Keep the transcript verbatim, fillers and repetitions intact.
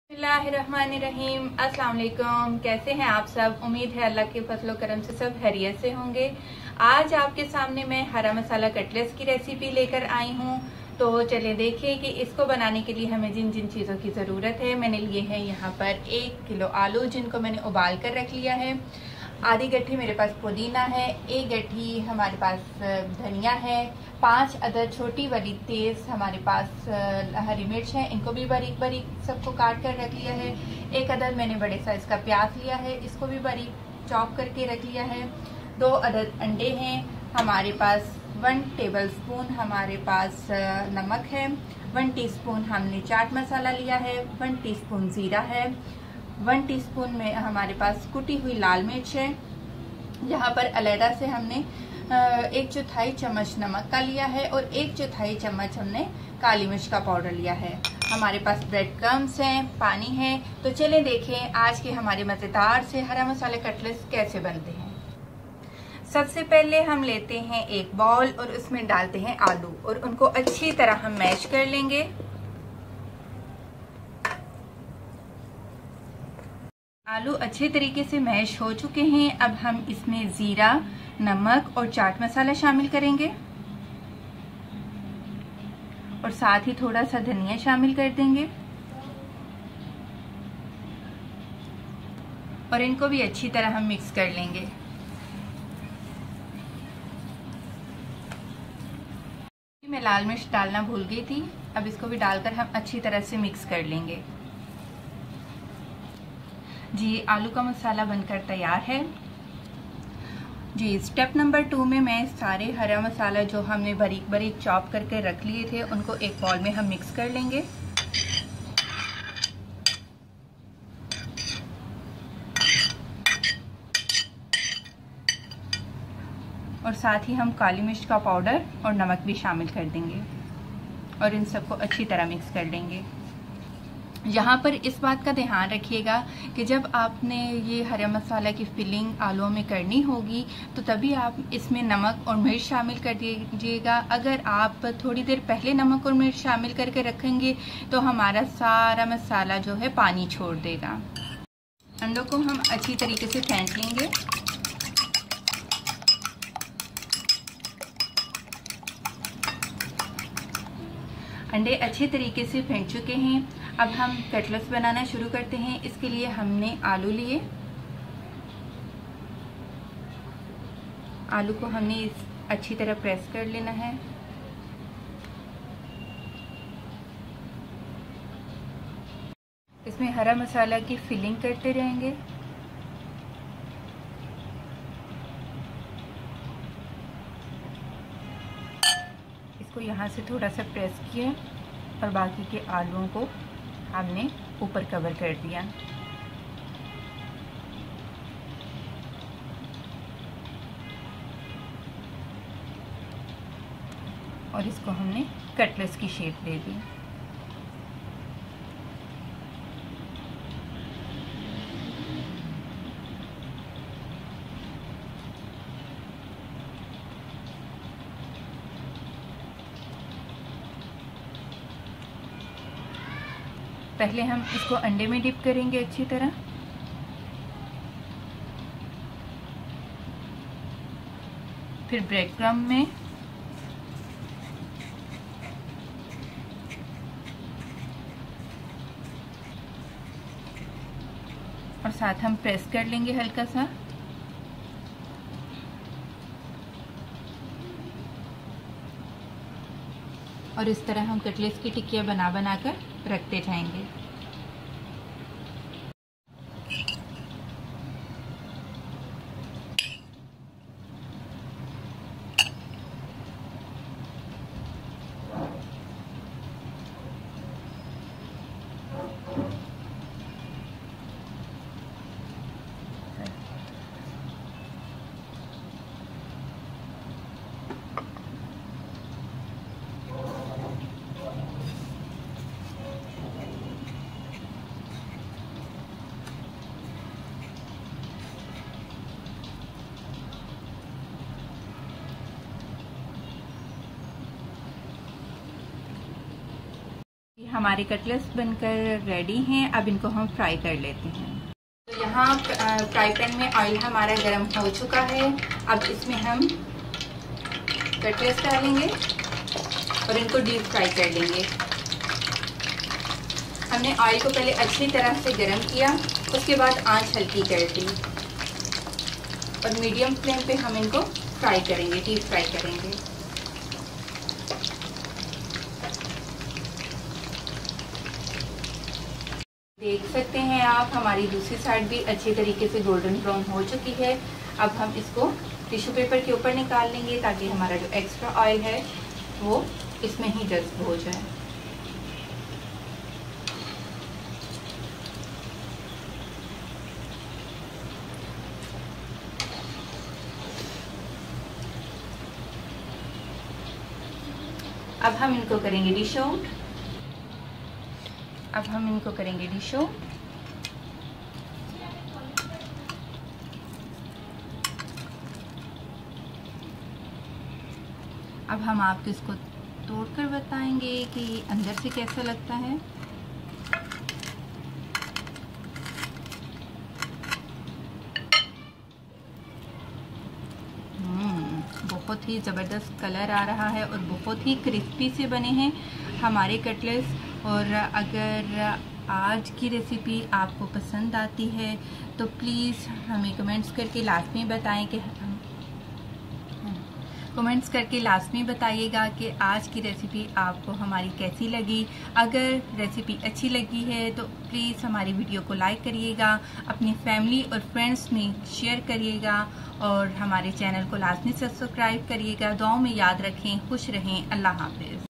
बिस्मिल्लाहिर्रहमानिर्रहीम। अस्सलाम वालेकुम। कैसे हैं आप सब? उम्मीद है अल्लाह के फजलो करम से सब खैरियत से होंगे। आज आपके सामने मैं हरा मसाला कटलेट्स की रेसिपी लेकर आई हूँ। तो चलिए देखिए कि इसको बनाने के लिए हमें जिन जिन चीज़ों की ज़रूरत है। मैंने लिए हैं यहाँ पर एक किलो आलू, जिनको मैंने उबाल कर रख लिया है। आधी गट्ठी मेरे पास पुदीना है, एक गट्ठी हमारे पास धनिया है, पांच अदद छोटी वाली तेज हमारे पास हरी मिर्च है, इनको भी बारीक बारीक सबको काट कर रख लिया है। एक अदद मैंने बड़े साइज का प्याज लिया है, इसको भी बारीक चॉप करके रख लिया है। दो अदद अंडे हैं हमारे पास। वन टेबल स्पून हमारे पास नमक है। वन टीस्पून हमने चाट मसाला लिया है। वन टीस्पून जीरा है। वन टीस्पून में हमारे पास कुटी हुई लाल मिर्च है। यहाँ पर अलैदा से हमने एक चौथाई चम्मच नमक का लिया है और एक चौथाई चम्मच हमने काली मिर्च का पाउडर लिया है। हमारे पास ब्रेड क्रम्स हैं, पानी है। तो चलें देखें आज के हमारे मज़ेदार से हरा मसाले कटलेट्स कैसे बनते हैं। सबसे पहले हम लेते हैं एक बाउल और उसमें डालते हैं आलू और उनको अच्छी तरह हम मैश कर लेंगे। आलू अच्छे तरीके से मैश हो चुके हैं। अब हम इसमें जीरा, नमक और चाट मसाला शामिल करेंगे और साथ ही थोड़ा सा धनिया शामिल कर देंगे और इनको भी अच्छी तरह हम मिक्स कर लेंगे। मैं लाल मिर्च डालना भूल गई थी, अब इसको भी डालकर हम अच्छी तरह से मिक्स कर लेंगे। जी, आलू का मसाला बनकर तैयार है। जी, स्टेप नंबर टू में मैं सारे हरा मसाला जो हमने बारीक बारीक चॉप करके रख लिए थे उनको एक बॉल में हम मिक्स कर लेंगे। और साथ ही हम काली मिर्च का पाउडर और नमक भी शामिल कर देंगे और इन सबको अच्छी तरह मिक्स कर लेंगे। यहाँ पर इस बात का ध्यान रखिएगा कि जब आपने ये हरा मसाला की फिलिंग आलूओं में करनी होगी तो तभी आप इसमें नमक और मिर्च शामिल कर दीजिएगा। अगर आप थोड़ी देर पहले नमक और मिर्च शामिल करके रखेंगे तो हमारा सारा मसाला जो है पानी छोड़ देगा। अंडों को हम अच्छी तरीके से फेंट लेंगे। अंडे अच्छे तरीके से फेंट चुके हैं। अब हम कटलेट्स बनाना शुरू करते हैं। इसके लिए हमने आलू लिए। आलू को हमने इस अच्छी तरह प्रेस कर लेना है। इसमें हरा मसाला की फिलिंग करते रहेंगे। इसको यहाँ से थोड़ा सा प्रेस किया और बाकी के आलूओं को हमने ऊपर कवर कर दिया। और इसको हमने कटलेट्स की शेप दे दी। पहले हम इसको अंडे में डिप करेंगे अच्छी तरह। फिर ब्रेड क्रम्ब में, और साथ हम प्रेस कर लेंगे हल्का सा। और इस तरह हम कटलेट्स की टिक्कियाँ बना बना कर रखते जाएंगे। हमारे कटलेट्स बनकर रेडी हैं। अब इनको हम फ्राई कर लेते हैं। तो यहाँ फ्राई पैन में ऑयल हमारा गर्म हो चुका है। अब इसमें हम कटलेट्स डालेंगे और इनको डीप फ्राई कर लेंगे। हमने ऑयल को पहले अच्छी तरह से गर्म किया, उसके बाद आंच हल्की कर दी और मीडियम फ्लेम पे हम इनको फ्राई करेंगे, डीप फ्राई करेंगे। देख सकते हैं आप, हमारी दूसरी साइड भी अच्छी तरीके से गोल्डन ब्राउन हो चुकी है। अब हम इसको टिश्यू पेपर के ऊपर निकाल लेंगे ताकि हमारा जो एक्स्ट्रा ऑयल है वो इसमें ही जज्ब हो जाए। अब हम इनको करेंगे डिश आउट। अब हम इनको करेंगे डिश आउट। अब हम आपको इसको तोड़कर बताएंगे कि अंदर से कैसा लगता है। बहुत ही ज़बरदस्त कलर आ रहा है और बहुत ही क्रिस्पी से बने हैं हमारे कटलेट्स। और अगर आज की रेसिपी आपको पसंद आती है तो प्लीज़ हमें कमेंट्स करके लाजमी बताएं कि कमेंट्स करके लाजमी बताइएगा कि आज की रेसिपी आपको हमारी कैसी लगी। अगर रेसिपी अच्छी लगी है तो प्लीज़ हमारी वीडियो को लाइक करिएगा, अपनी फैमिली और फ्रेंड्स में शेयर करिएगा और हमारे चैनल को लाजमी सब्सक्राइब करिएगा। दुआओं में याद रखें, खुश रहें। अल्लाह हाफिज़।